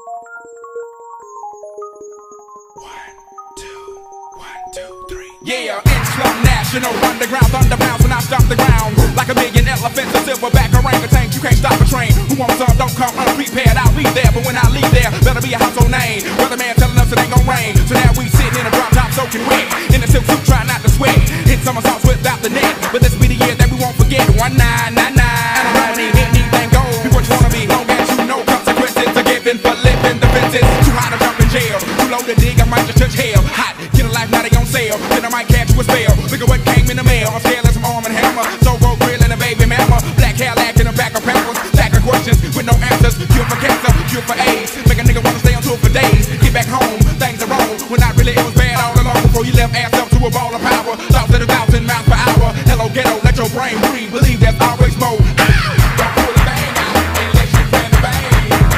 Yeah, international underground thunder bounce when I stop the ground. Like a million elephants, a silverback orangutan. You can't stop a train. Who wants some? Don't come unprepared. I'll be there, but when I leave there, better be a household name. Weatherman telling us it ain't gon' rain. So now we sitting in a drop top soaking wet. In a silk suit, trying not to sweat. Hit somersaults without the net. But this be the year that we won't forget. 1999. And I don't need anything gold. Be what you wanna be, long as you know consequences are given for living the fences. Too high to jump in jail. Too low to dig, I might just touch hell. Hot, get a life, now they on sale. Then I might catch you a spell. Look at what came in the mail. I'm scaling some arm and hammer. So go grill and a baby mama. Black hair lack in the back of pampers. Stack of questions with no answers. Cure for cancer, cure for AIDS. Make a nigga wanna stay on tour for days. Get back home, things are wrong. When not really, it was bad all along. Before you left ass up to a ball of power. Thoughts at 1,000 miles per hour. Hello ghetto, let your brain breathe. Believe there's always more. Don't pull the bang out unless you plan to bang.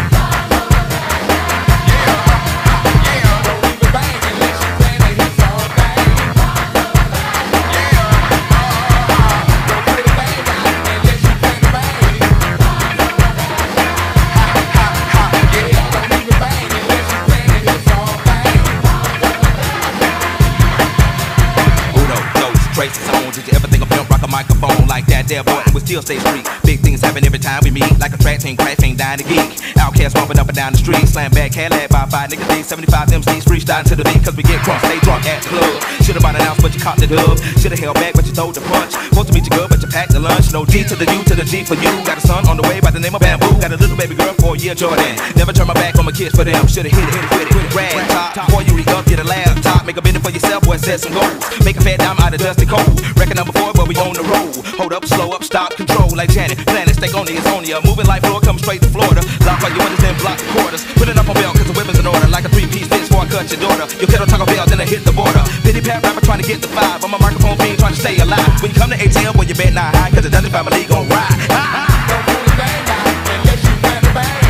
Did you ever think of pimp rock a microphone like that there boy and we still stay street? Big things happen every time we meet. Like a track team crash ain't dying to geek. Outcasts bumping up and down the street. Slam back, Cadillac by 5 niggas D 75 MCs freestyling to the beat. Cause we get crunk, stay drunk at the club. Should've bought an ounce but you caught the dub. Should've held back but you throw the punch. Supposed to meet your girl but you packed the lunch. No D to the U to the G for you. Got a son on the way by the name of Bamboo. Got a little baby girl for a year Jordan. Never turn my back on my kids for them. Should've hit it with it. Rag top. Before you re-up, get a laptop. Make a bid for yourself, boy, set some goals. Make a fat dime out of dusty cold. Record number 4, but we on the road. Hold up, slow up, stop, control like Janet. Planet, stay on it's on ya. Moving like floor, come straight to Florida. Lock all your windows, then block the quarters. Put it up on belt, cause the weapon's in order. Like a 3-piece fix before I cut your daughter. Your kettle Taco Bell, then I hit the border. Pity pat rapper trying to get the 5. I'm a microphone fiend trying to stay alive. When you come to ATL, well, you bet not high, cause the Dungeon family gon' ride. Don't pull the bang out unless you plan to bang.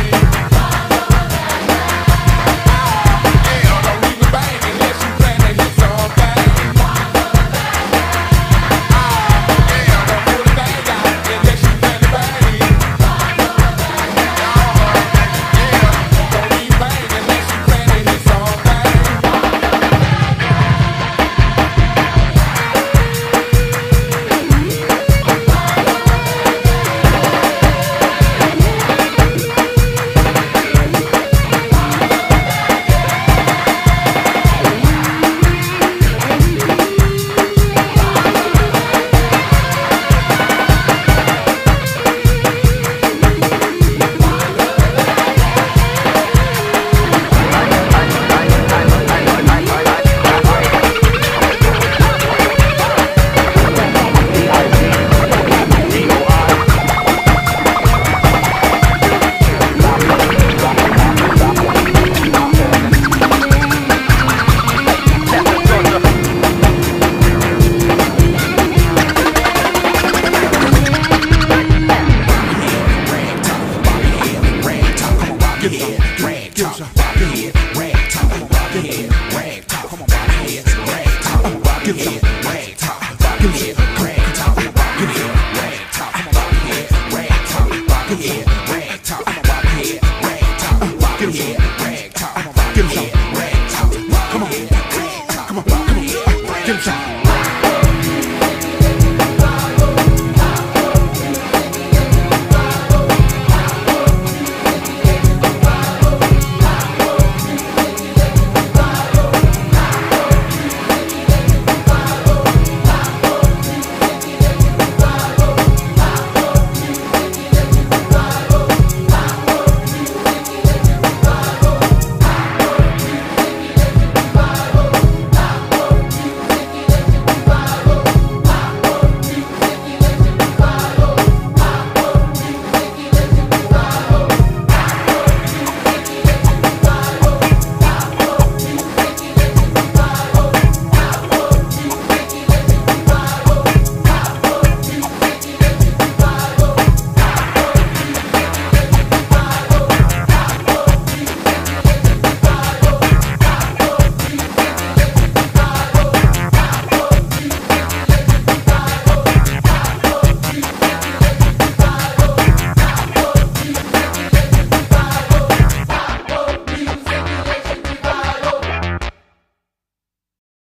Give me some, drag top, pop your head.